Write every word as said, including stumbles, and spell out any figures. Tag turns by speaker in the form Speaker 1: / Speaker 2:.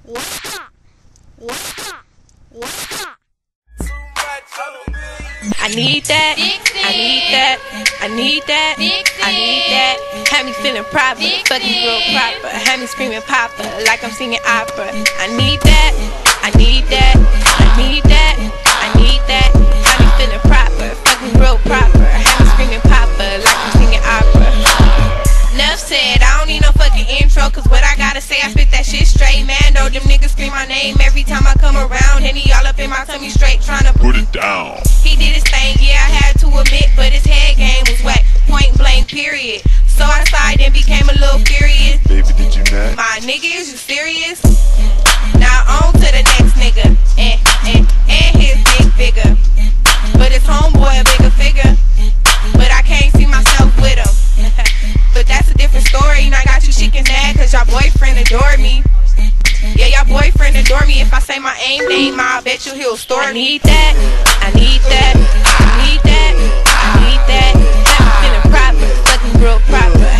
Speaker 1: I need that, I need that, I need that, I need that. Have me feeling proper, fucking real proper. Have me screaming papa like I'm singing opera. I need that, I need that, I need that, I need that. Have me feeling proper, fucking real proper. Have me screaming papa like I'm singing opera. Enough said, I don't need no fucking intro, cause what I gotta say, I spit that shit straight. Man, though, them niggas scream my name every time I come around. And he all up in my tummy straight, tryna put it down. He did his thing, yeah, I had to admit, but his head game was whack, point blank, period. So I sighed and became a little furious.
Speaker 2: Baby, did you not?
Speaker 1: My nigga, is you serious? Now on to the next nigga, and, and, and his dick bigger. But his homeboy a bigger figure, but I can't see myself with him. But that's a different story, and I got you chicken mad cause your boyfriend adored me. Yeah, your boyfriend adore me. If I say my aim name, I bet you he'll store me. I need that, I need that, I need that, I need that. Have me feeling proper, fucking real proper.